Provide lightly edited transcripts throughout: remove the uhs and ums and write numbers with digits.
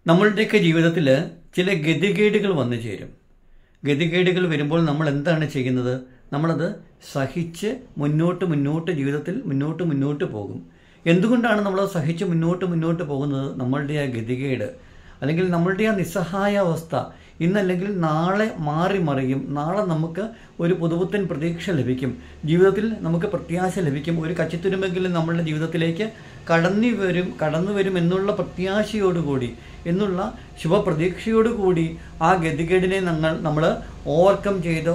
നമ്മളുടെയൊക്കെ ജീവിതത്തിൽ ചില ഗതികേടുകൾ വന്നു ചേരും. ഗതികേടുകൾ വരുമ്പോൾ നമ്മൾ എന്താണ് ചെയ്യുന്നത്? നമ്മളത് സഹിച്ച് മുന്നോട്ട് ജീവിതത്തിൽ മുന്നോട്ട് പോകും. എന്തുകൊണ്ടാണ് നമ്മളത് സഹിച്ച് മുന്നോട്ട് പോകുന്നത്? നമ്മളുടെ ആ ഗതികേട് അല്ലെങ്കിൽ നമ്മളുടെ ആ നിസ്സഹായ അവസ്ഥ ഇന്നല്ലെങ്കിൽ നാളെ മറിയും. നാളെ നമുക്ക് ഒരു പുതുപുത്തൻ പ്രതീക്ഷ ലഭിക്കും, ജീവിതത്തിൽ നമുക്ക് പ്രത്യാശ ലഭിക്കും, ഒരു കച്ചിത്തുരുമ്പെങ്കിലും നമ്മളുടെ ജീവിതത്തിലേക്ക് കടന്നു വരും എന്നുള്ള പ്രത്യാശയോടുകൂടി, എന്നുള്ള ശുഭപ്രതീക്ഷയോടുകൂടി ആ ഗതികേടിനെ നമ്മൾ ഓവർകം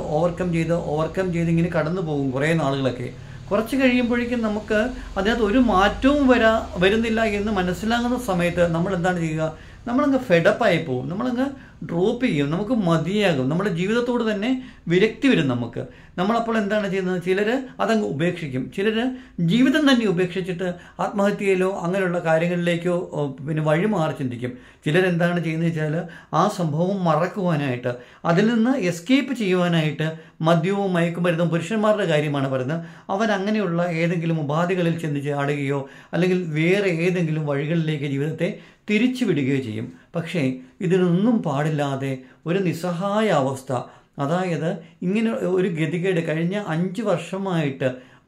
ചെയ്ത് ഇങ്ങനെ കടന്നു പോകും കുറേ നാളുകളൊക്കെ. കുറച്ച് കഴിയുമ്പോഴേക്കും നമുക്ക് അതിനകത്ത് ഒരു മാറ്റവും വരുന്നില്ല എന്ന് മനസ്സിലാകുന്ന സമയത്ത് നമ്മൾ എന്താണ് ചെയ്യുക? നമ്മളങ്ങ് ഫെഡപ്പായി പോകും, നമ്മളങ്ങ് ഡ്രോപ്പ് ചെയ്യും, നമുക്ക് മതിയാകും, നമ്മുടെ ജീവിതത്തോട് തന്നെ വിരക്തി വരും നമുക്ക്. നമ്മളപ്പോൾ എന്താണ് ചെയ്യുന്നത്? ചിലർ അതങ്ങ് ഉപേക്ഷിക്കും, ചിലർ ജീവിതം തന്നെ ഉപേക്ഷിച്ചിട്ട് ആത്മഹത്യയിലോ അങ്ങനെയുള്ള കാര്യങ്ങളിലേക്കോ പിന്നെ വഴിമാറി ചിന്തിക്കും. ചിലരെന്താണ് ചെയ്യുന്നത് വെച്ചാൽ ആ സംഭവം മറക്കുവാനായിട്ട്, അതിൽ നിന്ന് എസ്കേപ്പ് ചെയ്യുവാനായിട്ട് മദ്യവും മയക്കുമരുന്നും, പുരുഷന്മാരുടെ കാര്യമാണ് പറയുന്നത്, അവരങ്ങനെയുള്ള ഏതെങ്കിലും ഉപാധികളിൽ ചെന്ന് ചാടുകയോ അല്ലെങ്കിൽ വേറെ ഏതെങ്കിലും വഴികളിലേക്ക് ജീവിതത്തെ തിരിച്ചു വിടുകയോ ചെയ്യും. പക്ഷേ ഇതിനൊന്നും പാടില്ലാതെ ഒരു നിസ്സഹായ അവസ്ഥ, അതായത് ഇങ്ങനെ ഒരു ഗതികേട് കഴിഞ്ഞ 5 വർഷമായിട്ട്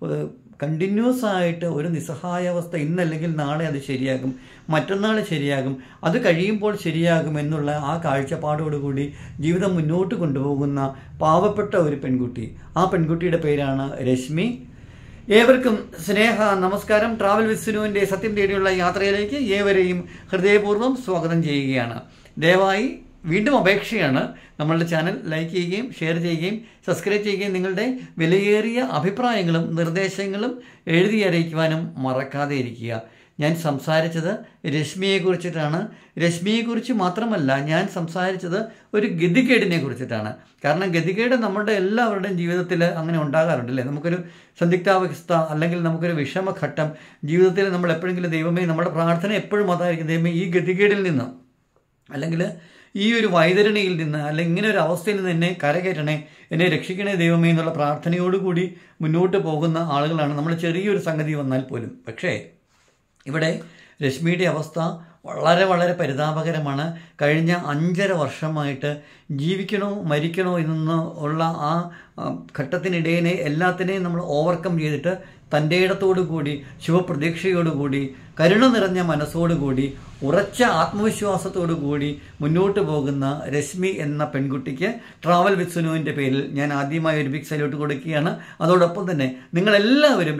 കണ്ടിന്യൂസ് ആയിട്ട് ഒരു നിസ്സഹായാവസ്ഥ, ഇന്നല്ലെങ്കിൽ നാളെ അത് ശരിയാകും, മറ്റന്നാൾ ശരിയാകും, അത് കഴിയുമ്പോൾ ശരിയാകും എന്നുള്ള ആ കാഴ്ചപ്പാടോടുകൂടി ജീവിതം മുന്നോട്ട് കൊണ്ടുപോകുന്ന പാവപ്പെട്ട ഒരു പെൺകുട്ടി. ആ പെൺകുട്ടിയുടെ പേരാണ് രശ്മി. ഏവർക്കും സ്നേഹ നമസ്കാരം. ട്രാവൽ വിത്ത് സുനുവിൻ്റെ സത്യം തേടിയുള്ള യാത്രയിലേക്ക് ഏവരെയും ഹൃദയപൂർവ്വം സ്വാഗതം ചെയ്യുകയാണ്. ദയവായി വീണ്ടും അപേക്ഷയാണ്, നമ്മളുടെ ചാനൽ ലൈക്ക് ചെയ്യുകയും ഷെയർ ചെയ്യുകയും സബ്സ്ക്രൈബ് ചെയ്യുകയും നിങ്ങളുടെ വിലയേറിയ അഭിപ്രായങ്ങളും നിർദ്ദേശങ്ങളും എഴുതി അറിയിക്കുവാനും മറക്കാതെ ഇരിക്കുക. ഞാൻ സംസാരിച്ചത് രശ്മിയെക്കുറിച്ചിട്ടാണ്. രശ്മിയെക്കുറിച്ച് മാത്രമല്ല ഞാൻ സംസാരിച്ചത് ഒരു ഗതികേടിനെ കുറിച്ചിട്ടാണ്. കാരണം ഗതികേട് നമ്മുടെ എല്ലാവരുടെയും ജീവിതത്തിൽ അങ്ങനെ ഉണ്ടാകാറുണ്ടല്ലേ. നമുക്കൊരു സന്ദിഗ്ധാവസ്ഥ അല്ലെങ്കിൽ നമുക്കൊരു വിഷമഘട്ടം ജീവിതത്തിൽ നമ്മൾ എപ്പോഴെങ്കിലും ദൈവമേ, നമ്മുടെ പ്രാർത്ഥന എപ്പോഴും അതായിരിക്കും, ദൈവമേ ഈ ഗതികേടിൽ നിന്ന് അല്ലെങ്കിൽ ഈ ഒരു വൈതരണിയിൽ നിന്ന് അല്ലെങ്കിൽ ഇങ്ങനെ ഒരു അവസ്ഥയിൽ നിന്ന് എന്നെ കരകയറ്റണേ, എന്നെ രക്ഷിക്കണേ ദൈവമേ എന്നുള്ള പ്രാർത്ഥനയോടുകൂടി മുന്നോട്ട് പോകുന്ന ആളുകളാണ് നമ്മൾ, ചെറിയൊരു സംഗതി വന്നാൽ പോലും. പക്ഷേ ഇവിടെ രശ്മിയുടെ അവസ്ഥ വളരെ പരിതാപകരമാണ്. കഴിഞ്ഞ 5.5 വർഷമായിട്ട് ജീവിക്കണോ മരിക്കണോ എന്ന് ഉള്ള ആ ഘട്ടത്തിനിടയിലെ എല്ലാത്തിനെയും നമ്മൾ ഓവർകം ചെയ്തിട്ട് തൻ്റെ ഇടത്തോടുകൂടി, ശുഭപ്രതീക്ഷയോടുകൂടി, കരുണ നിറഞ്ഞ മനസ്സോടുകൂടി, ഉറച്ച ആത്മവിശ്വാസത്തോടുകൂടി മുന്നോട്ട് പോകുന്ന രശ്മി എന്ന പെൺകുട്ടിക്ക് ട്രാവൽ വിത്ത് സുനുവിൻ്റെ പേരിൽ ഞാൻ ആദ്യമായി ഒരു ബിഗ് സല്യൂട്ട് കൊടുക്കുകയാണ്. അതോടൊപ്പം തന്നെ നിങ്ങളെല്ലാവരും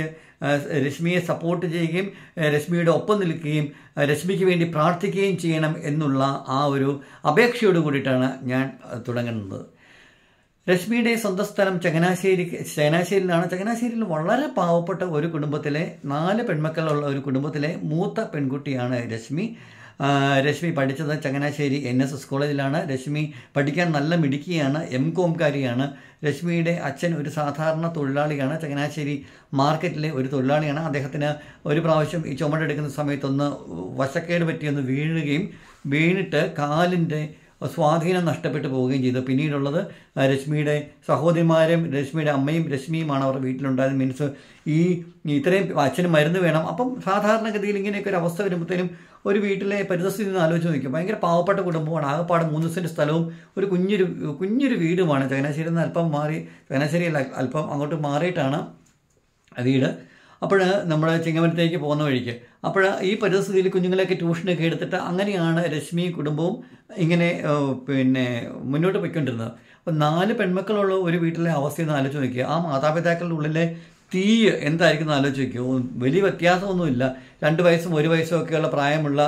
രശ്മിയെ സപ്പോർട്ട് ചെയ്യുകയും രശ്മിയുടെ ഒപ്പം നിൽക്കുകയും രശ്മിക്ക് വേണ്ടി പ്രാർത്ഥിക്കുകയും ചെയ്യണം എന്നുള്ള ആ ഒരു അപേക്ഷയോട് കൂടിയിട്ടാണ് ഞാൻ തുടങ്ങുന്നത്. രശ്മിയുടെ സ്വന്തം സ്ഥലം ചങ്ങനാശ്ശേരിയിലാണ്. ചങ്ങനാശ്ശേരിയിൽ വളരെ പാവപ്പെട്ട ഒരു കുടുംബത്തിലെ 4 പെൺമക്കളുള്ള ഒരു കുടുംബത്തിലെ മൂത്ത പെൺകുട്ടിയാണ് രശ്മി. രശ്മി പഠിച്ചത് ചങ്ങനാശ്ശേരി NSS കോളേജിലാണ്. രശ്മി പഠിക്കാൻ നല്ല മിടുക്കിയാണ്, MCOMകാരിയാണ്. രശ്മിയുടെ അച്ഛൻ ഒരു സാധാരണ തൊഴിലാളിയാണ്, ചങ്ങനാശ്ശേരി മാർക്കറ്റിലെ ഒരു തൊഴിലാളിയാണ്. അദ്ദേഹത്തിന് ഒരു പ്രാവശ്യം ഈ ചുമടെടുക്കുന്ന സമയത്തൊന്ന് വശക്കേട് പറ്റിയൊന്ന് വീണിട്ട് കാലിൻ്റെ സ്വാധീനം നഷ്ടപ്പെട്ടു പോവുകയും ചെയ്തു. പിന്നീടുള്ളത് രശ്മിയുടെ സഹോദരിമാരും രശ്മിയുടെ അമ്മയും രശ്മിയുമാണ് അവർ വീട്ടിലുണ്ടായത്. മീൻസ് ഇത്രയും അച്ഛന് മരുന്ന് വേണം. അപ്പം സാധാരണഗതിയിൽ ഇങ്ങനെയൊക്കെ ഒരു അവസ്ഥ വരുമ്പോഴത്തേനും ഒരു വീട്ടിലെ പരിതസ്ഥിതി നിന്ന് ആലോചിച്ച് നോക്കും. ഭയങ്കര പാവപ്പെട്ട കുടുംബമാണ്. ആകെപ്പാട് 3 സെൻറ്റ് സ്ഥലവും ഒരു കുഞ്ഞൊരു വീടുമാണ്. ചങ്ങനാശ്ശേരിയിൽ നിന്ന് അല്പം മാറി, ചങ്ങനാശ്ശേരിയിൽ അല്പം അങ്ങോട്ട് മാറിയിട്ടാണ് വീട്. അപ്പോൾ നമ്മൾ ചിങ്ങമരത്തേക്ക് പോകുന്ന വഴിക്ക് ഈ പരിസ്ഥിതിയിൽ കുഞ്ഞുങ്ങളെയൊക്കെ ട്യൂഷനൊക്കെ എടുത്തിട്ട് അങ്ങനെയാണ് രശ്മി കുടുംബവും ഇങ്ങനെ മുന്നോട്ട് പോയിക്കൊണ്ടിരുന്നത്. അപ്പോൾ 4 പെൺമക്കളുള്ള ഒരു വീട്ടിലെ അവസ്ഥയെന്ന് ആലോചിച്ച് നോക്കുക. ആ മാതാപിതാക്കളുടെ ഉള്ളിലെ തീ എന്തായിരിക്കും എന്ന് ആലോചിച്ച് നോക്കുക. വലിയ വ്യത്യാസമൊന്നുമില്ല. 2 വയസ്സും 1 വയസ്സും ഒക്കെയുള്ള പ്രായമുള്ള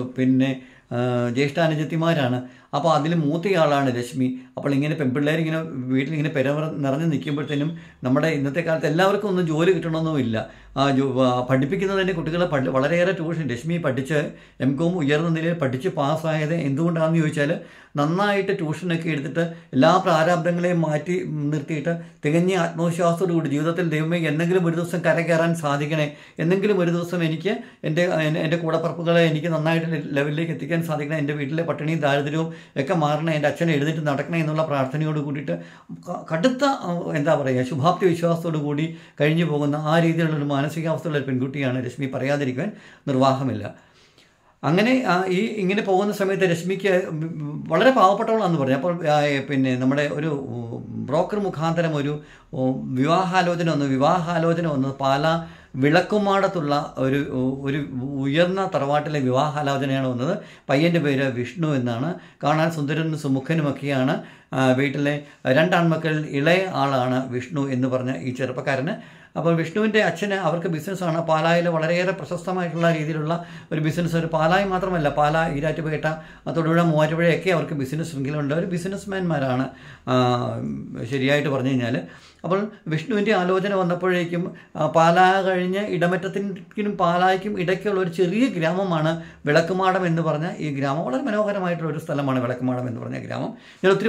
ജ്യേഷ്ഠാനുജത്തിമാരാണ്. അപ്പോൾ അതിൽ മൂത്തയാളാണ് രശ്മി. അപ്പോൾ ഇങ്ങനെ പെൺപിള്ളേരിങ്ങനെ വീട്ടിലിങ്ങനെ നിറഞ്ഞു നിൽക്കുമ്പോഴത്തേനും നമ്മുടെ ഇന്നത്തെ കാലത്ത് എല്ലാവർക്കും ഒന്നും ജോലി കിട്ടണമെന്നുമില്ല. പഠിപ്പിക്കുന്നതിന് കുട്ടികളെ വളരെയേറെ ട്യൂഷൻ രശ്മി പഠിച്ച് MCOM ഉയർന്ന നിലയിൽ പഠിച്ച് പാസ്സായത് എന്തുകൊണ്ടാണെന്ന് ചോദിച്ചാൽ നന്നായിട്ട് ട്യൂഷനൊക്കെ എടുത്തിട്ട് എല്ലാ പ്രാരാബ്ദങ്ങളെയും മാറ്റി നിർത്തിയിട്ട് തികഞ്ഞ ആത്മവിശ്വാസത്തോടുകൂടി ജീവിതത്തിൽ ദൈവമേ എന്തെങ്കിലും ഒരു ദിവസം കരകയറാൻ സാധിക്കണേ, എന്തെങ്കിലും ഒരു ദിവസം എനിക്ക് എൻ്റെ കൂടപ്പറപ്പുകളെ എനിക്ക് നന്നായിട്ട് ലെവലിലേക്ക് എത്തിക്കാൻ സാധിക്കണം, എൻ്റെ വീട്ടിലെ പട്ടിണിയും ദാരിദ്ര്യവും ഒക്കെ മാറണേ, എൻ്റെ അച്ഛനെ എഴുന്നേറ്റ് നടക്കണേ എന്നുള്ള പ്രാർത്ഥനയോട് കൂടിയിട്ട് കടുത്ത ശുഭാപ്തി വിശ്വാസത്തോടു കൂടി കഴിഞ്ഞു പോകുന്ന ആ രീതിയിലുള്ളൊരു മാനസികാവസ്ഥയുള്ള ഒരു പെൺകുട്ടിയാണ് രശ്മി. പറയാതിരിക്കാൻ നിർവാഹമില്ല. അങ്ങനെ ഇങ്ങനെ പോകുന്ന സമയത്ത് രശ്മിക്ക് വളരെ പാവപ്പെട്ടവളാണെന്ന് പറഞ്ഞു. അപ്പോൾ പിന്നെ നമ്മുടെ ഒരു ബ്രോക്കർ മുഖാന്തരം ഒരു വിവാഹാലോചന വന്നു. പാലാ വിളക്കുമാടത്തുള്ള ഒരു ഉയർന്ന തറവാട്ടിലെ വിവാഹാലോചനയാണ് വന്നത്. പയ്യൻ്റെ പേര് വിഷ്ണു എന്നാണ്. കാണാൻ സുന്ദരനും സുമുഖനുമൊക്കെയാണ്. വീട്ടിലെ 2 ആൺമക്കളിൽ ഇളയ ആളാണ് വിഷ്ണു എന്ന് പറഞ്ഞ ഈ ചെറുപ്പക്കാരന്. അപ്പോൾ വിഷ്ണുവിൻ്റെ അച്ഛന് അവർക്ക് ബിസിനസ്സാണ്. പാലായിൽ വളരെയേറെ പ്രശസ്തമായിട്ടുള്ള രീതിയിലുള്ള ഒരു ബിസിനസ്. ഒരു പാലായി മാത്രമല്ല, പാലാ, ഈരാറ്റുപേട്ട, തൊടുപുഴ, മൂവാറ്റുപുഴയൊക്കെ അവർക്ക് ബിസിനസ് ശൃംഖലയുണ്ട്. ഒരു ബിസിനസ്മാൻമാരാണ് ശരിയായിട്ട് പറഞ്ഞു കഴിഞ്ഞാൽ. അപ്പോൾ വിഷ്ണുവിൻ്റെ ആലോചന വന്നപ്പോഴേക്കും പാലാ കഴിഞ്ഞ് ഇടമറ്റത്തിനും പാലായ്ക്കും ഇടയ്ക്കുള്ള ഒരു ചെറിയ ഗ്രാമമാണ് വിളക്കുമാടം എന്ന് പറഞ്ഞ ഈ ഗ്രാമം. വളരെ മനോഹരമായിട്ടുള്ള ഒരു സ്ഥലമാണ് വിളക്കുമാടം എന്ന് പറഞ്ഞ ഗ്രാമം. ഞാൻ ഒത്തിരി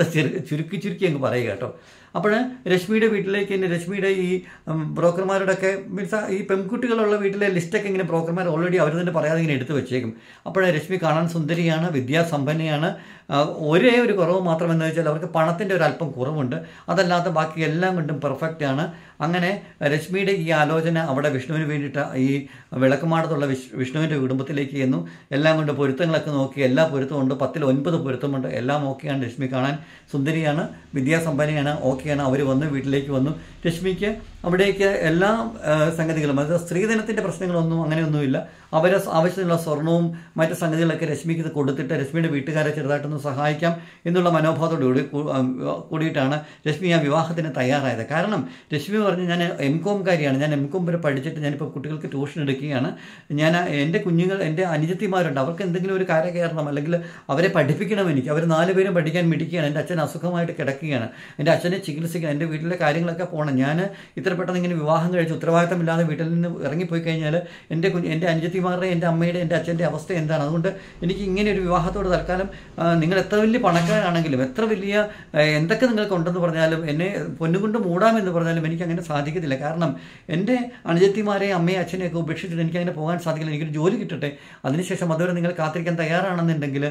ചുരുക്കി അങ്ങ് പറയുക കേട്ടോ. അപ്പോൾ രശ്മിയുടെ വീട്ടിലേക്ക് തന്നെ രശ്മിയുടെ ഈ ബ്രോക്കർമാരുടെയൊക്കെ മീൻസ് ഈ പെൺകുട്ടികളുള്ള വീട്ടിലെ ലിസ്റ്റൊക്കെ ഇങ്ങനെ ബ്രോക്കർമാർ ഓൾറെഡി അവർ തന്നെ പറയാതെ ഇങ്ങനെ എടുത്തു വെച്ചേക്കും. അപ്പോൾ രശ്മി കാണാൻ സുന്ദരിയാണ്, വിദ്യാസമ്പന്നയാണ്. ഒരേ ഒരു കുറവ് മാത്രമെന്ന് വെച്ചാൽ അവർക്ക് പണത്തിൻ്റെ ഒരു അല്പം കുറവുണ്ട്. അതല്ലാത്ത ബാക്കി എല്ലാം കൊണ്ടും പെർഫെക്റ്റ് ആണ്. അങ്ങനെ രശ്മിയുടെ ഈ ആലോചന അവിടെ വിഷ്ണുവിന് വേണ്ടിയിട്ട് ഈ വിളക്കുമാടത്തുള്ള വിഷ്ണുവിൻ്റെ കുടുംബത്തിലേക്ക് ചെന്നു. എല്ലാം കൊണ്ട് പൊരുത്തങ്ങളൊക്കെ നോക്കി. എല്ലാ പൊരുത്തമുണ്ട്, 10ൽ 9 പൊരുത്തമുണ്ട്. എല്ലാം ഓക്കെയാണ്. രശ്മി കാണാൻ സുന്ദരിയാണ്, വിദ്യാസമ്പന്നയാണ്, ഓക്കെയാണ്. അവർ വീട്ടിലേക്ക് വന്നു. രശ്മിക്ക് അവിടേക്ക് എല്ലാ സംഗതികളും, അതായത് സ്ത്രീധനത്തിൻ്റെ പ്രശ്നങ്ങളൊന്നും അങ്ങനെയൊന്നുമില്ല. അവരെ ആവശ്യത്തിനുള്ള സ്വർണവും മറ്റ് സംഗതികളൊക്കെ രശ്മിക്ക് ഇത് കൊടുത്തിട്ട് രശ്മിയുടെ വീട്ടുകാരെ ചെറുതായിട്ടൊന്ന് സഹായിക്കാം എന്നുള്ള മനോഭാവത്തോടുകൂടി കൂടിയിട്ടാണ് രശ്മി ആ വിവാഹത്തിന് തയ്യാറായത്. കാരണം രശ്മി പറഞ്ഞ് ഞാൻ M.Com കാരിയാണ്, ഞാൻ M.Com വരെ പഠിച്ചിട്ട് ഞാനിപ്പോൾ കുട്ടികൾക്ക് ട്യൂഷൻ എടുക്കുകയാണ്. ഞാൻ എൻ്റെ കുഞ്ഞുങ്ങൾ, എൻ്റെ അനുജത്തിമാരുണ്ട്, അവർക്ക് എന്തെങ്കിലും ഒരു കാര്യം കയറണം, അല്ലെങ്കിൽ അവരെ പഠിപ്പിക്കണം. എനിക്ക് അവർ 4 പേരും പഠിക്കാൻ മിടിക്കുകയാണ്. എൻ്റെ അച്ഛൻ അസുഖമായിട്ട് കിടക്കുകയാണ്. എൻ്റെ അച്ഛനെ ചികിത്സിക്കണം, എൻ്റെ വീട്ടിലെ കാര്യങ്ങളൊക്കെ പോകണം. ഞാൻ ഇത്ര പെട്ടെന്ന് ഇങ്ങനെ വിവാഹം കഴിച്ച് ഉത്തരവാദിത്തമില്ലാതെ വീട്ടിൽ നിന്ന് ഇറങ്ങിപ്പോയി കഴിഞ്ഞാൽ എൻ്റെ അനുജത്തിമാരുടെ, എൻ്റെ അമ്മയുടെ, എൻ്റെ അച്ഛൻ്റെ അവസ്ഥ എന്താണ്? അതുകൊണ്ട് എനിക്ക് ഇങ്ങനെ ഒരു വിവാഹത്തോട് തൽക്കാലം നിങ്ങൾ എത്ര വലിയ പണക്കാരാണെങ്കിലും, എത്ര വലിയ എന്തൊക്കെ നിങ്ങൾക്ക് ഉണ്ടെന്ന് പറഞ്ഞാലും, എന്നെ പൊന്നുകൊണ്ട് മൂടാമെന്ന് പറഞ്ഞാലും എനിക്ക് അങ്ങനെ സാധിക്കത്തില്ല. കാരണം എൻ്റെ അനുജത്തിമാരെയും അമ്മയും അച്ഛനെയൊക്കെ ഉപേക്ഷിച്ചിട്ട് എനിക്ക് അങ്ങനെ പോകാൻ സാധിക്കില്ല. എനിക്കൊരു ജോലി കിട്ടട്ടെ, അതിനുശേഷം അതുവരെ നിങ്ങൾ കാത്തിരിക്കാൻ തയ്യാറാണെന്നുണ്ടെങ്കിൽ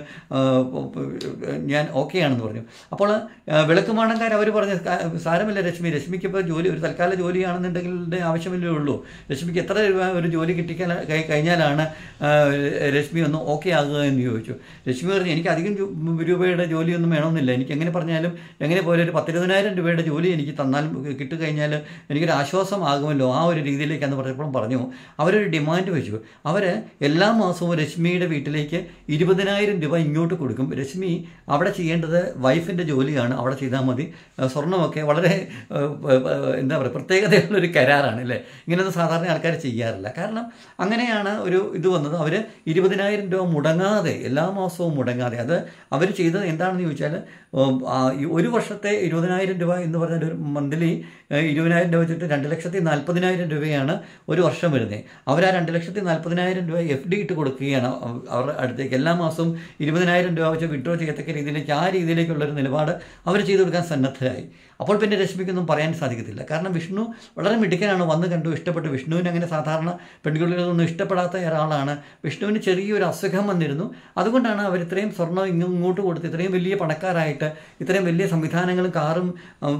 ഞാൻ ഓക്കെ ആണെന്ന് പറഞ്ഞു. അപ്പോൾ വിളക്കുമാടംകാർ അവർ പറഞ്ഞു, സാരമില്ല രശ്മിക്ക് ഇപ്പോൾ ജോലി, ഒരു തൽക്കാല ജോലിയാണെന്നുണ്ടെങ്കിൽ ആവശ്യമില്ലേ ഉള്ളൂ. രശ്മിക്ക് എത്ര രൂപ ഒരു ജോലി കഴിഞ്ഞാലാണ് രശ്മി ഒന്ന് ഓക്കെ ആകുക എന്ന് ചോദിച്ചു. രശ്മി പറഞ്ഞു, എനിക്ക് അധികം രൂപയുടെ ജോലിയൊന്നും വേണമെന്നില്ല. എനിക്ക് എങ്ങനെ പറഞ്ഞാലും എങ്ങനെ പോലെ ഒരു 10,000-20,000 രൂപയുടെ ജോലി എനിക്ക് തന്നാൽ കിട്ടുകഴിഞ്ഞാൽ എനിക്കൊരു ആശ്വാസമാകുമല്ലോ, ആ ഒരു രീതിയിലേക്കാന്ന് പറഞ്ഞപ്പോഴും പറഞ്ഞു. അവരൊരു ഡിമാൻഡ് വെച്ചു. അവർ എല്ലാ മാസവും രശ്മിയുടെ വീട്ടിലേക്ക് 20,000 രൂപ ഇങ്ങോട്ട് കൊടുക്കും. രശ്മി അവിടെ ചെയ്യേണ്ടത് വൈഫിൻ്റെ ജോലിയാണ്, അവിടെ ചെയ്താൽ മതി. സ്വർണ്ണമൊക്കെ വളരെ എന്താ പറയുക, പ്രത്യേകതയുള്ളൊരു കരാറാണ് അല്ലേ. ഇങ്ങനത്തെ സാധാരണ ആൾക്കാർ ചെയ്യാറില്ല. കാരണം അങ്ങനെയാണ് ഒരു ഇത് വന്നത്. അവർ 20,000 രൂപ മുടങ്ങാതെ, എല്ലാ മാസവും മുടങ്ങാതെ, അത് അവർ ചെയ്തത് എന്താണെന്ന് ചോദിച്ചാൽ, ഒരു വർഷത്തെ 20,000 രൂപ എന്ന് പറഞ്ഞാൽ ഒരു മന്ത്ലി 20,000 രൂപ വെച്ചിട്ട് 2,40,000 രൂപയാണ് ഒരു വർഷം വരുന്നത്. അവർ ആ 2,40,000 രൂപ FD ഇട്ട് കൊടുക്കുകയാണ് അവരുടെ അടുത്തേക്ക്. എല്ലാ മാസവും 20,000 രൂപ വെച്ച് വിഡ്രോ ചെയ്യത്തക്ക രീതിയിലേക്ക്, ആ രീതിയിലേക്കുള്ളൊരു നിലപാട് അവർ ചെയ്തു കൊടുക്കാൻ സന്നദ്ധരായി. അപ്പോൾ പിന്നെ രശ്മിക്കൊന്നും പറയാൻ സാധിക്കത്തില്ല. കാരണം വിഷ്ണു വളരെ മിടുക്കനാണ്, വന്ന് കണ്ടു, ഇഷ്ടപ്പെട്ടു. വിഷ്ണുവിന് അങ്ങനെ സാധാരണ പെൺകുട്ടികളൊന്നും ഇഷ്ടപ്പെടാത്ത ഒരാളാണ്. വിഷ്ണുവിന് ചെറിയൊരു അസുഖം വന്നിരുന്നു. അതുകൊണ്ടാണ് അവർ ഇത്രയും സ്വർണ്ണം ഇങ്ങോട്ട് കൊടുത്ത് ഇത്രയും വലിയ പണക്കാരായിട്ട്, ഇത്രയും വലിയ സംവിധാനങ്ങളും കാറും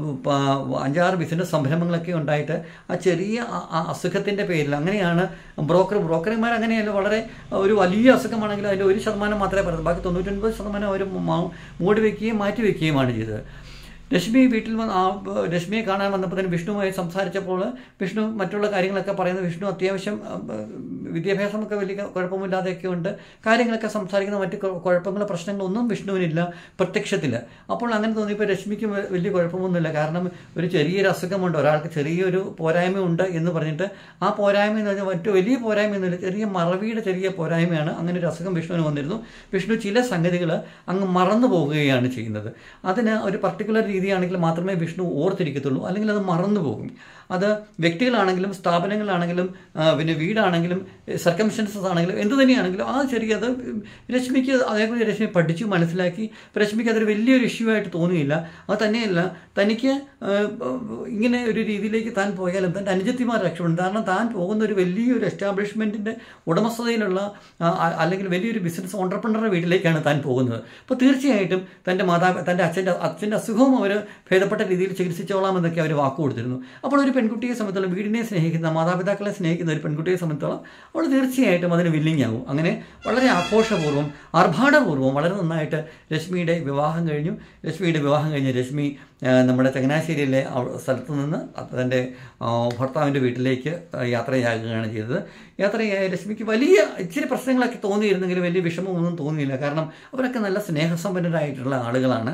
5-6 ബിസിനസ് സംരംഭങ്ങളൊക്കെ ഉണ്ടായിട്ട് ആ ചെറിയ അസുഖത്തിൻ്റെ പേരിൽ അങ്ങനെയാണ് ബ്രോക്കർമാർ അങ്ങനെയല്ല, വളരെ ഒരു വലിയ അസുഖമാണെങ്കിൽ അതിൻ്റെ 1% മാത്രമേ പറയുന്നത്, ബാക്കി 99% അവർ മൂടി വയ്ക്കുകയും മാറ്റി വയ്ക്കുകയുമാണ് ചെയ്തത്. രശ്മി വീട്ടിൽ രശ്മിയെ കാണാൻ വന്നപ്പോൾ തന്നെ വിഷ്ണുവുമായി സംസാരിച്ചപ്പോൾ വിഷ്ണു മറ്റുള്ള കാര്യങ്ങളൊക്കെ പറയുന്നത്, വിഷ്ണു അത്യാവശ്യം വിദ്യാഭ്യാസമൊക്കെ വലിയ കുഴപ്പമില്ലാതെയൊക്കെ ഉണ്ട്, കാര്യങ്ങളൊക്കെ സംസാരിക്കുന്ന, മറ്റ് കുഴപ്പങ്ങളോ പ്രശ്നങ്ങളൊന്നും വിഷ്ണുവിനില്ല പ്രത്യക്ഷത്തിൽ. അപ്പോൾ അങ്ങനെ തോന്നിയപ്പോൾ രശ്മിക്ക് വലിയ കുഴപ്പമൊന്നുമില്ല. കാരണം ഒരു ചെറിയൊരു അസുഖമുണ്ട്, ഒരാൾക്ക് ചെറിയൊരു പോരായ്മയുണ്ട് എന്ന് പറഞ്ഞിട്ട്, ആ പോരായ്മ എന്ന് പറഞ്ഞാൽ മറ്റു വലിയ പോരായ്മയൊന്നുമില്ല, ചെറിയ മറവിയുടെ ചെറിയ പോരായ്മയാണ്. അങ്ങനെ ഒരു അസുഖം വിഷ്ണുവിന് വന്നിരുന്നു. വിഷ്ണു ചില സംഗതികൾ അങ്ങ് മറന്നു പോവുകയാണ് ചെയ്യുന്നത്. അതിന് ഒരു പർട്ടിക്കുലർ രീതിയാണെങ്കിൽ മാത്രമേ വിഷ്ണു ഓർത്തിരിക്കത്തുള്ളൂ, അല്ലെങ്കിൽ അത് മറന്നു പോകും. അത് വ്യക്തികളാണെങ്കിലും സ്ഥാപനങ്ങളാണെങ്കിലും പിന്നെ വീടാണെങ്കിലും സർക്കംസ്റ്റൻസസ് ആണെങ്കിലും എന്ത് തന്നെയാണെങ്കിലും ആ ചെറിയത് രശ്മിക്ക് അതേപോലെ രശ്മി പഠിച്ചു മനസ്സിലാക്കി. രശ്മിക്ക് അതൊരു വലിയൊരു ഇഷ്യൂ ആയിട്ട് തോന്നിയില്ല. അത് തന്നെയല്ല, തനിക്ക് ഇങ്ങനെ ഒരു രീതിയിലേക്ക് താൻ പോയാലും തൻ്റെ അനുജത്തിമാർ രക്ഷപ്പെടും. കാരണം താൻ പോകുന്ന ഒരു വലിയൊരു എസ്റ്റാബ്ലിഷ്മെൻറ്റിൻ്റെ ഉടമസ്ഥതയിലുള്ള അല്ലെങ്കിൽ വലിയൊരു ബിസിനസ് ഓൺട്രപ്രണറുടെ വീട്ടിലേക്കാണ് താൻ പോകുന്നത്. അപ്പോൾ തീർച്ചയായിട്ടും തൻ്റെ അച്ഛൻ്റെ അസുഖവും അവർ അവർ ഭേദപ്പെട്ട രീതിയിൽ ചികിത്സിച്ചോളാം എന്നൊക്കെ അവർ വാക്ക് കൊടുത്തിരുന്നു. അപ്പോൾ ഒരു പെൺകുട്ടിയെ സംബന്ധിച്ചോളം വീടിനെ സ്നേഹിക്കുന്ന മാതാപിതാക്കളെ സ്നേഹിക്കുന്ന ഒരു പെൺകുട്ടിയെ സംബന്ധിച്ചോളം അവൾ തീർച്ചയായിട്ടും അതിന് വില്ലിങ് ആവും. അങ്ങനെ വളരെ ആഘോഷപൂർവ്വം ആർഭാടപൂർവ്വം വളരെ നന്നായിട്ട് രശ്മിയുടെ വിവാഹം കഴിഞ്ഞു. രശ്മിയുടെ വിവാഹം കഴിഞ്ഞ് രശ്മി നമ്മുടെ ചങ്ങനാശ്ശേരിയിലെ സ്ഥലത്ത് നിന്ന് തൻ്റെ ഭർത്താവിൻ്റെ വീട്ടിലേക്ക് യാത്രയാകുകയാണ് ചെയ്തത്. യാത്രയായ രശ്മിക്ക് വലിയ ഇച്ചിരി പ്രശ്നങ്ങളൊക്കെ തോന്നിയിരുന്നെങ്കിലും വലിയ വിഷമമൊന്നും തോന്നിയില്ല. കാരണം അവരൊക്കെ നല്ല സ്നേഹസമ്പന്നരായിട്ടുള്ള ആളുകളാണ്.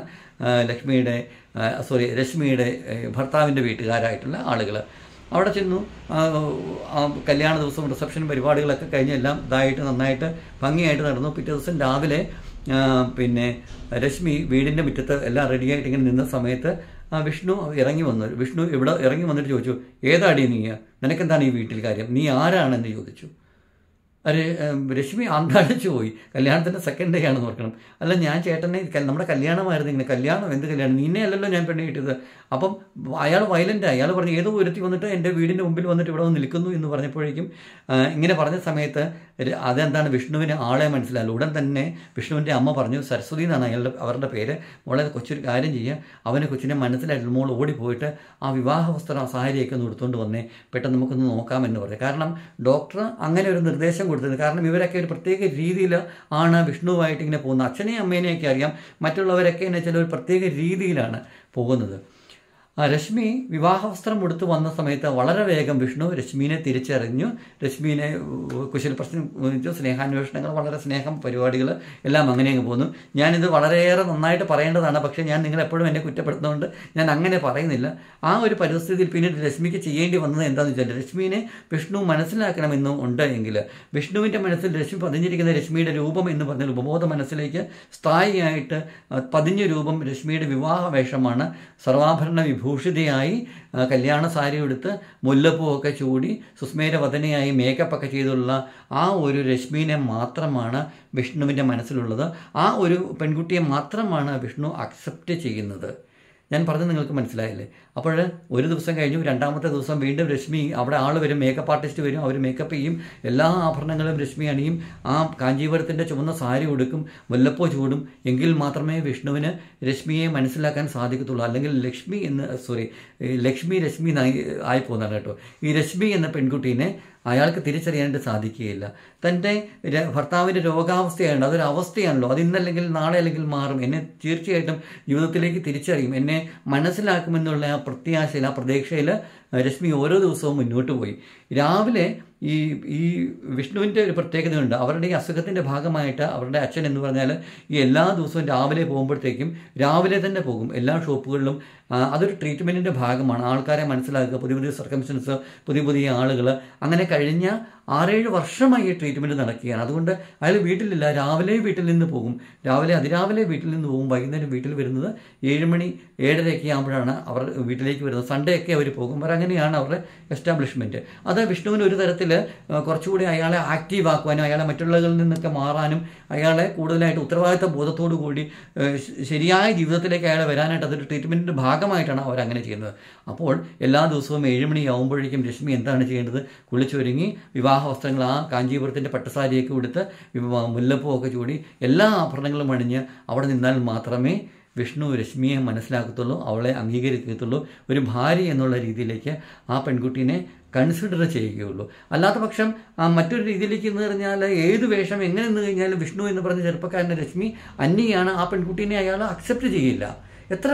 രശ്മിയുടെ ഭർത്താവിൻ്റെ വീട്ടുകാരായിട്ടുള്ള ആളുകൾ. അവിടെ ചെന്നു. കല്യാണ ദിവസവും റിസപ്ഷൻ പരിപാടികളൊക്കെ കഴിഞ്ഞ് എല്ലാം ഇതായിട്ട് നന്നായിട്ട് ഭംഗിയായിട്ട് നടന്നു. പിറ്റേ ദിവസം രാവിലെ രശ്മി വീടിൻ്റെ മുറ്റത്ത് എല്ലാം റെഡിയായിട്ട് ഇങ്ങനെ നിന്ന സമയത്ത് വിഷ്ണു ഇറങ്ങി വന്നു. വിഷ്ണു ഇവിടെ ഇറങ്ങി വന്നിട്ട് ചോദിച്ചു, ഏതാടി നീ, നിനക്കെന്താണ് ഈ വീട്ടിൽ കാര്യം, നീ ആരാണെന്ന് ചോദിച്ചു. രശ്മി അന്താളിച്ചു പോയി. കല്യാണത്തിൻ്റെ സെക്കൻഡ് ഡേ ആണെന്ന് ഓർക്കണം. അല്ല, ഞാൻ ചേട്ടനെ നമ്മുടെ കല്യാണമായിരുന്നു. ഇങ്ങനെ കല്യാണം എന്ത് കല്യാണം, നിന്നെ അല്ലല്ലോ ഞാൻ പെണ്ണ് കിട്ടിയത്. അപ്പം അയാൾ വയലൻ്റ്. അയാൾ പറഞ്ഞു ഏതോ ഒരുത്തി വന്നിട്ട് എൻ്റെ വീടിൻ്റെ മുമ്പിൽ വന്നിട്ട് ഇവിടെ വന്ന് നിൽക്കുന്നു എന്ന് പറഞ്ഞപ്പോഴേക്കും ഇങ്ങനെ പറഞ്ഞ സമയത്ത് അതെന്താണ് വിഷ്ണുവിന് ആളെ മനസ്സിലായില്ല. ഉടൻ തന്നെ വിഷ്ണുവിൻ്റെ അമ്മ പറഞ്ഞു, സരസ്വതി എന്നാണ് അവരുടെ പേര്, മോളെ കൊച്ചൊരു കാര്യം ചെയ്യുക, അവന് കൊച്ചിനെ മനസ്സിലായിട്ടില്ല, മോൾ ഓടിപ്പോയിട്ട് ആ വിവാഹ വസ്ത്രം സാരിയൊക്കെ ഒന്ന് എടുത്തുകൊണ്ട് വന്നേ, പെട്ടെന്ന് നമുക്കൊന്ന് നോക്കാമെന്ന് പറഞ്ഞു. കാരണം ഡോക്ടർ അങ്ങനെ ഒരു നിർദ്ദേശം കൊടുത്തത്. കാരണം ഇവരൊക്കെ ഒരു പ്രത്യേക രീതിയിൽ ആണ് വിഷ്ണുവായിട്ട് ഇങ്ങനെ പോകുന്നത്. അച്ഛനെയും അമ്മേനെയൊക്കെ അറിയാം, മറ്റുള്ളവരൊക്കെ എന്ന് വെച്ചാൽ ഒരു പ്രത്യേക രീതിയിലാണ് പോകുന്നത്. രശ്മി വിവാഹവസ്ത്രം ഉടുത്ത് വന്ന സമയത്ത് വളരെ വേഗം വിഷ്ണു രശ്മീനെ തിരിച്ചറിഞ്ഞു. രശ്മീനെ കുശല പ്രശ്നം, സ്നേഹാന്വേഷണങ്ങൾ, വളരെ സ്നേഹം പരിപാടികൾ എല്ലാം അങ്ങനെ അങ്ങ് പോകുന്നു. ഞാനിത് വളരെയേറെ നന്നായിട്ട് പറയേണ്ടതാണ്, പക്ഷേ ഞാൻ നിങ്ങളെപ്പോഴും എന്നെ കുറ്റപ്പെടുത്തുന്നതുകൊണ്ട് ഞാൻ അങ്ങനെ പറയുന്നില്ല. ആ ഒരു പരിസ്ഥിതിയിൽ പിന്നീട് രശ്മിക്ക് ചെയ്യേണ്ടി വന്നത് എന്താണെന്ന് വെച്ചാൽ, രശ്മീനെ വിഷ്ണു മനസ്സിലാക്കണമെന്നും ഉണ്ട് എങ്കിൽ വിഷ്ണുവിൻ്റെ മനസ്സിൽ രശ്മി പതിഞ്ഞിരിക്കുന്ന രശ്മിയുടെ രൂപം എന്ന് പറഞ്ഞാൽ ഉപബോധ മനസ്സിലേക്ക് സ്ഥായിയായിട്ട് പതിഞ്ഞ രൂപം രശ്മിയുടെ വിവാഹ വേഷമാണ്. സർവാഭരണ ഭൂഷിതയായി കല്യാണ സാരി എടുത്ത് മുല്ലപ്പൂവൊക്കെ ചൂടി സുസ്മേരവദനയായി മേക്കപ്പൊക്കെ ചെയ്തുള്ള ആ ഒരു രശ്മീനെ മാത്രമാണ് വിഷ്ണുവിൻ്റെ മനസ്സിലുള്ളത്. ആ ഒരു പെൺകുട്ടിയെ മാത്രമാണ് വിഷ്ണു അക്സെപ്റ്റ് ചെയ്യുന്നത്. ഞാൻ പറഞ്ഞത് നിങ്ങൾക്ക് മനസ്സിലായില്ലേ? അപ്പോൾ ഒരു ദിവസം കഴിഞ്ഞു. രണ്ടാമത്തെ ദിവസം വീണ്ടും രശ്മി, അവിടെ ആൾ വരും, മേക്കപ്പ് ആർട്ടിസ്റ്റ് വരും, അവർ മേക്കപ്പ് ചെയ്യും, എല്ലാ ആഭരണങ്ങളും രശ്മി അണിയും, ആ കാഞ്ചീപുരത്തിൻ്റെ ചുവന്ന സാരി ഉടുക്കും, മുല്ലപ്പൂ ചൂടും. എങ്കിൽ മാത്രമേ വിഷ്ണുവിന് രശ്മിയെ മനസ്സിലാക്കാൻ സാധിക്കത്തുള്ളൂ. അല്ലെങ്കിൽ ലക്ഷ്മി രശ്മി ആയിപ്പോകുന്നതാണ് കേട്ടോ. ഈ രശ്മി എന്ന പെൺകുട്ടീനെ അയാൾക്ക് തിരിച്ചറിയാനായിട്ട് സാധിക്കുകയില്ല. തൻ്റെ ഭർത്താവിൻ്റെ രോഗാവസ്ഥയായുണ്ട്, അതൊരു അവസ്ഥയാണല്ലോ, അത് ഇന്നല്ലെങ്കിൽ നാളെ അല്ലെങ്കിൽ മാറും, എന്നെ തീർച്ചയായിട്ടും ജീവിതത്തിലേക്ക് തിരിച്ചറിയും, എന്നെ മനസ്സിലാക്കുമെന്നുള്ള ആ പ്രത്യാശയിൽ, ആ പ്രതീക്ഷയിൽ രശ്മി ഓരോ ദിവസവും മുന്നോട്ട് പോയി. രാവിലെ ഈ വിഷ്ണുവിൻ്റെ ഒരു പ്രത്യേകതയുണ്ട്. അവരുടെ ഈ അസുഖത്തിൻ്റെ ഭാഗമായിട്ട് അവരുടെ അച്ഛൻ എന്ന് പറഞ്ഞാൽ ഈ എല്ലാ ദിവസവും രാവിലെ പോകുമ്പോഴത്തേക്കും രാവിലെ തന്നെ പോകും എല്ലാ ഷോപ്പുകളിലും. അതൊരു ട്രീറ്റ്മെൻറ്റിൻ്റെ ഭാഗമാണ്. ആൾക്കാരെ മനസ്സിലാക്കുക, പുതിയ പുതിയ സർക്കംസ്റ്റൻസ്, പുതിയ ആളുകൾ. അങ്ങനെ കഴിഞ്ഞ 6-7 വർഷമായി ഈ ട്രീറ്റ്മെൻറ്റ് നടക്കുകയാണ്. അതുകൊണ്ട് അയാൾ വീട്ടിലില്ല, രാവിലെ വീട്ടിൽ നിന്ന് പോകും, അതിരാവിലെ വീട്ടിൽ നിന്ന് പോകും, വൈകുന്നേരം വീട്ടിൽ വരുന്നത് 7 മണി 7:30 ആകുമ്പോഴാണ് അവർ വീട്ടിലേക്ക് വരുന്നത്. സൺഡേ ഒക്കെ അവർ പോകും. അങ്ങനെയാണ് അവരുടെ എസ്റ്റാബ്ലിഷ്മെൻറ്റ്. അത് വിഷ്ണുവിന് ഒരു തരത്തിൽ കുറച്ചുകൂടി അയാളെ ആക്റ്റീവ് ആക്കുവാനും അയാളെ മറ്റുള്ളവരിൽ നിന്നൊക്കെ മാറാനും അയാളെ കൂടുതലായിട്ട് ഉത്തരവാദിത്ത ബോധത്തോടു കൂടി ശരിയായ ജീവിതത്തിലേക്ക് അയാളെ വരാനായിട്ട് അതൊരു ട്രീറ്റ്മെൻറ്റിൻ്റെ ഭാഗമായിട്ടാണ് അവരങ്ങനെ ചെയ്യുന്നത്. അപ്പോൾ എല്ലാ ദിവസവും 7 മണിയാവുമ്പോഴേക്കും രശ്മി എന്താണ് ചെയ്യേണ്ടത്? കുളിച്ചൊരുങ്ങി വിവാഹ വസ്ത്രങ്ങൾ, ആ കാഞ്ചീപുരത്തിൻ്റെ പട്ടുസാരിയൊക്കെ ഉടുത്ത് മുല്ലപ്പൂവൊക്കെ ചൂടി എല്ലാ ആഭരണങ്ങളും അണിഞ്ഞ് അവിടെ നിന്നാൽ മാത്രമേ വിഷ്ണു രശ്മിയെ മനസ്സിലാക്കത്തുള്ളൂ, അവളെ അംഗീകരിക്കത്തുള്ളൂ, ഒരു ഭാര്യ എന്നുള്ള രീതിയിലേക്ക് ആ പെൺകുട്ടീനെ കൺസിഡർ ചെയ്യുകയുള്ളൂ. അല്ലാത്ത പക്ഷം മറ്റൊരു രീതിയിലേക്ക് എന്ന് പറഞ്ഞാൽ ഏത് വേഷം എങ്ങനെ നിന്ന് കഴിഞ്ഞാലും വിഷ്ണു എന്ന് പറഞ്ഞ ചെറുപ്പക്കാരൻ്റെ രശ്മി അന്യയാണ്, ആ പെൺകുട്ടീനെ അയാൾ അക്സെപ്റ്റ് ചെയ്യില്ല. എത്ര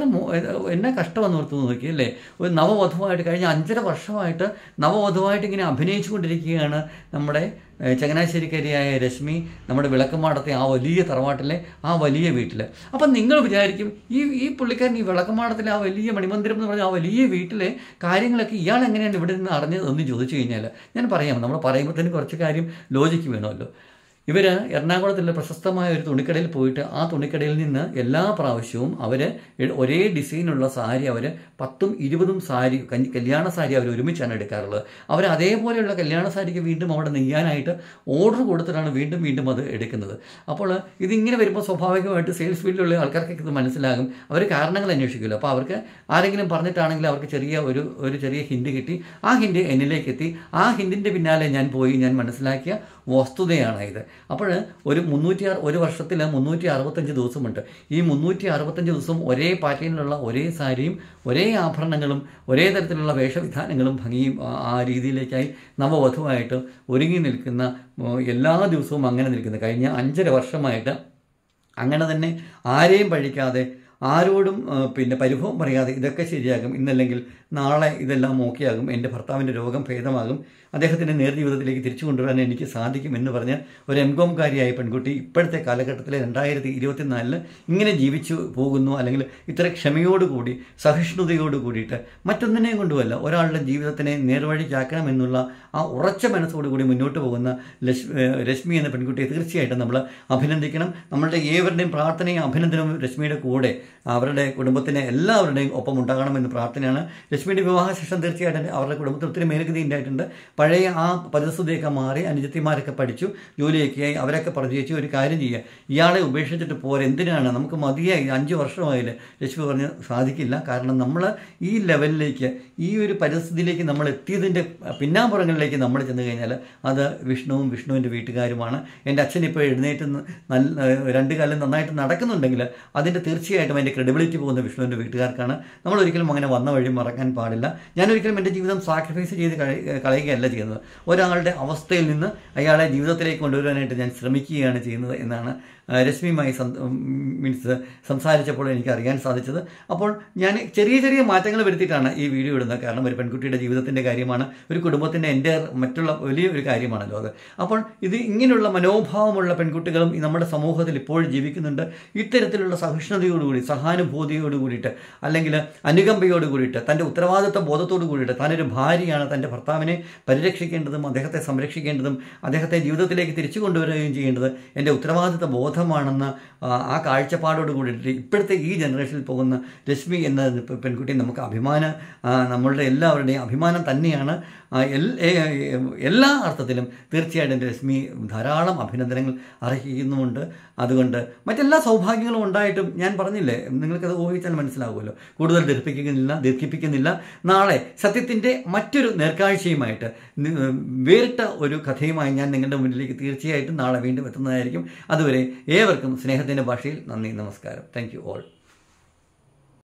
എന്നെ കഷ്ടമെന്ന് ഓർത്ത് നോക്കിയല്ലേ? ഒരു നവവധുവായിട്ട് കഴിഞ്ഞ 5.5 വർഷമായിട്ട് നവവധുവായിട്ട് ഇങ്ങനെ അഭിനയിച്ചു കൊണ്ടിരിക്കുകയാണ് നമ്മുടെ ചങ്ങനാശ്ശേരിക്കാരിയായ രശ്മി, നമ്മുടെ വിളക്കമാടത്തെ ആ വലിയ തറവാട്ടിലെ ആ വലിയ വീട്ടിൽ. അപ്പം നിങ്ങൾ വിചാരിക്കും ഈ പുള്ളിക്കാരൻ ഈ വിളക്കമാടത്തിലെ ആ വലിയ മണിമന്ദിരം എന്ന് പറഞ്ഞാൽ ആ വലിയ വീട്ടിലെ കാര്യങ്ങളൊക്കെ ഇയാൾ എങ്ങനെയാണ് ഇവിടെ നിന്ന് അറിഞ്ഞത് എന്ന് ചോദിച്ചു കഴിഞ്ഞാൽ ഞാൻ പറയാം. നമ്മൾ പറയുമ്പോഴത്തേനും കുറച്ച് കാര്യം ലോജിക്ക് വേണമല്ലോ. ഇവർ എറണാകുളത്തുള്ള പ്രശസ്തമായ ഒരു തുണിക്കടയിൽ പോയിട്ട് ആ തുണിക്കടയിൽ നിന്ന് എല്ലാ പ്രാവശ്യവും അവർ ഒരേ ഡിസൈനുള്ള സാരി അവർ 10ഉം 20ഉം സാരി, കല്യാണ സാരി അവർ ഒരുമിച്ചാണ് എടുക്കാറുള്ളത്. അവർ അതേപോലെയുള്ള കല്യാണ സാരിക്ക് വീണ്ടും അവിടെ നെയ്യാനായിട്ട് ഓർഡർ കൊടുത്തിട്ടാണ് വീണ്ടും അത് എടുക്കുന്നത്. അപ്പോൾ ഇതിങ്ങനെ വരുമ്പോൾ സ്വാഭാവികമായിട്ട് സെയിൽസ് ഫീൽഡിലുള്ള ആൾക്കാർക്കൊക്കെ ഇത് മനസ്സിലാകും. അവർ കാരണങ്ങൾ അന്വേഷിക്കില്ല. അപ്പോൾ അവർക്ക് ആരെങ്കിലും പറഞ്ഞിട്ടാണെങ്കിൽ അവർക്ക് ഒരു ചെറിയ ഹിൻഡ് കിട്ടി, ആ ഹിൻഡ് എന്നിലേക്ക് എത്തി, ആ ഹിൻഡിൻ്റെ പിന്നാലെ ഞാൻ പോയി, ഞാൻ മനസ്സിലാക്കിയ വസ്തുതയാണ് ഇത്. അപ്പോൾ ഒരു വർഷത്തിൽ 365 ദിവസമുണ്ട്. ഈ 365 ദിവസവും ഒരേ പാറ്റേണിലുള്ള ഒരേ സാരിയും ഒരേ ആഭരണങ്ങളും ഒരേ തരത്തിലുള്ള വേഷവിധാനങ്ങളും ഭംഗിയും ആ രീതിയിലേക്കായി നവവധുവായിട്ട് ഒരുങ്ങി നിൽക്കുന്ന, എല്ലാ ദിവസവും അങ്ങനെ നിൽക്കുന്ന കഴിഞ്ഞ 5.5 വർഷമായിട്ട് അങ്ങനെ തന്നെ ആരെയും പഴിക്കാതെ, ആരോടും പരിഭവം പറയാതെ ഇതൊക്കെ ശരിയാകും, ഇന്നല്ലെങ്കിൽ നാളെ ഇതെല്ലാം ഓക്കെയാകും, എൻ്റെ ഭർത്താവിൻ്റെ രോഗം ഭേദമാകും, അദ്ദേഹത്തിൻ്റെ നേർജീവിതത്തിലേക്ക് തിരിച്ചു കൊണ്ടുവരാൻ എനിക്ക് സാധിക്കും എന്ന് പറഞ്ഞ് ഒരു എംകോംകാരിയായ പെൺകുട്ടി ഇപ്പോഴത്തെ കാലഘട്ടത്തിൽ 2024 ഇങ്ങനെ ജീവിച്ചു പോകുന്നു. അല്ലെങ്കിൽ ഇത്ര ക്ഷമയോടുകൂടി സഹിഷ്ണുതയോട് കൂടിയിട്ട് മറ്റൊന്നിനെയും കൊണ്ടുമല്ല, ഒരാളുടെ ജീവിതത്തിനെ നേർവഴിക്കാക്കണമെന്നുള്ള ആ ഉറച്ച മനസ്സോടുകൂടി മുന്നോട്ട് പോകുന്ന രശ്മി എന്ന പെൺകുട്ടിയെ തീർച്ചയായിട്ടും നമ്മൾ അഭിനന്ദിക്കണം. നമ്മളുടെ ഏവരുടെയും പ്രാർത്ഥനയും അഭിനന്ദനവും രശ്മിയുടെ കൂടെ അവരുടെ കുടുംബത്തിന് എല്ലാവരുടെയും ഒപ്പം ഉണ്ടാകണമെന്ന് പ്രാർത്ഥനയാണ്. രശ്മിയുടെ വിവാഹശേഷം തീർച്ചയായിട്ടും അവരുടെ കുടുംബത്തിൽ ഒത്തിരി മേൽഗതി ഉണ്ടായിട്ടുണ്ട്. പഴയ ആ പരിസ്ഥിതിയൊക്കെ മാറി, അനുജത്തിമാരൊക്കെ പഠിച്ചു, ജോലിയൊക്കെയായി, അവരൊക്കെ പരിചയിച്ചു. ഒരു കാര്യം ചെയ്യുക, ഇയാളെ ഉപേക്ഷിച്ചിട്ട് പോരെ, എന്തിനാണ്, നമുക്ക് മതിയായി, 5 വർഷമായില്ല. രശ്മി പറഞ്ഞ് സാധിക്കില്ല. കാരണം നമ്മൾ ഈ ലെവലിലേക്ക്, ഈ ഒരു പരിസ്ഥിതിയിലേക്ക് നമ്മൾ എത്തിയതിൻ്റെ പിന്നാമ്പുറങ്ങളിലേക്ക് നമ്മൾ ചെന്ന് കഴിഞ്ഞാൽ അത് വിഷ്ണുവും വിഷ്ണുവിൻ്റെ വീട്ടുകാരുമാണ്. എൻ്റെ അച്ഛൻ ഇപ്പോൾ എഴുന്നേറ്റ് 2 കാലം നന്നായിട്ട് നടക്കുന്നുണ്ടെങ്കിൽ അതിൻ്റെ തീർച്ചയായിട്ടും അതിൻ്റെ ക്രെഡിബിലിറ്റി പോകുന്ന വിഷ്ണുവിൻ്റെ വീട്ടുകാർക്കാണ്. നമ്മളൊരിക്കലും അങ്ങനെ വന്ന വഴി മറക്കാൻ പാടില്ല. ഞാനൊരിക്കലും എൻ്റെ ജീവിതം സാക്രിഫൈസ് ചെയ്ത് കളയുകയല്ല ചെയ്യുന്നത്. ഒരാളുടെ അവസ്ഥയിൽ നിന്ന് അയാളെ ജീവിതത്തിലേക്ക് കൊണ്ടുവരാനായിട്ട് ഞാൻ ശ്രമിക്കുകയാണ് ചെയ്യുന്നത് എന്നാണ് രശ്മിയുമായി സംസാരിച്ചപ്പോൾ എനിക്ക് അറിയാൻ സാധിച്ചത്. അപ്പോൾ ഞാൻ ചെറിയ ചെറിയ മാറ്റങ്ങൾ വരുത്തിയിട്ടാണ് ഈ വീഡിയോ ഇടുന്നത്. കാരണം ഒരു പെൺകുട്ടിയുടെ ജീവിതത്തിൻ്റെ കാര്യമാണ്, ഒരു കുടുംബത്തിൻ്റെ എൻ്റെ മറ്റുള്ള വലിയൊരു കാര്യമാണല്ലോ അത്. അപ്പോൾ ഇത് ഇങ്ങനെയുള്ള മനോഭാവമുള്ള പെൺകുട്ടികളും നമ്മുടെ സമൂഹത്തിൽ ഇപ്പോഴും ജീവിക്കുന്നുണ്ട്. ഇത്തരത്തിലുള്ള സഹിഷ്ണുതയോടുകൂടി, സഹാനുഭൂതിയോട് കൂടിയിട്ട്, അല്ലെങ്കിൽ അനുകമ്പയോട് കൂടിയിട്ട്, തൻ്റെ ഉത്തരവാദിത്വ ബോധത്തോട് കൂടിയിട്ട്, താനൊരു ഭാര്യയാണ്, തൻ്റെ ഭർത്താവിനെ പരിരക്ഷിക്കേണ്ടതും അദ്ദേഹത്തെ സംരക്ഷിക്കേണ്ടതും അദ്ദേഹത്തെ ജീവിതത്തിലേക്ക് തിരിച്ചു കൊണ്ടുവരികയും ചെയ്യേണ്ടത് എൻ്റെ ഉത്തരവാദിത്വ ബോധമാണെന്ന ആ കാഴ്ചപ്പാടോട് കൂടിയിട്ട് ഇപ്പോഴത്തെ ഈ ജനറേഷനിൽ പോകുന്ന രശ്മി എന്ന പെൺകുട്ടി നമുക്ക് നമ്മളുടെ എല്ലാവരുടെയും അഭിമാനം തന്നെയാണ്. എല്ലാ അർത്ഥത്തിലും തീർച്ചയായിട്ടും രശ്മി ധാരാളം അഭിനന്ദനങ്ങൾ അർഹിക്കുന്നുമുണ്ട്. അതുകൊണ്ട് മറ്റെല്ലാ സൗഭാഗ്യങ്ങളും ഉണ്ടായിട്ടും ഞാൻ പറഞ്ഞില്ലേ, നിങ്ങൾക്കത് ഊഹിച്ചാൽ മനസ്സിലാവുമല്ലോ. കൂടുതൽ ദീർഘിപ്പിക്കുന്നില്ല. നാളെ സത്യത്തിൻ്റെ മറ്റൊരു നേർക്കാഴ്ചയുമായിട്ട്, വേറിട്ട ഒരു കഥയുമായി ഞാൻ നിങ്ങളുടെ മുന്നിലേക്ക് തീർച്ചയായിട്ടും നാളെ വീണ്ടും എത്തുന്നതായിരിക്കും. അതുവരെ ഏവർക്കും സ്നേഹത്തിൻ്റെ ഭാഷയിൽ നന്ദി, നമസ്കാരം. Thank you all.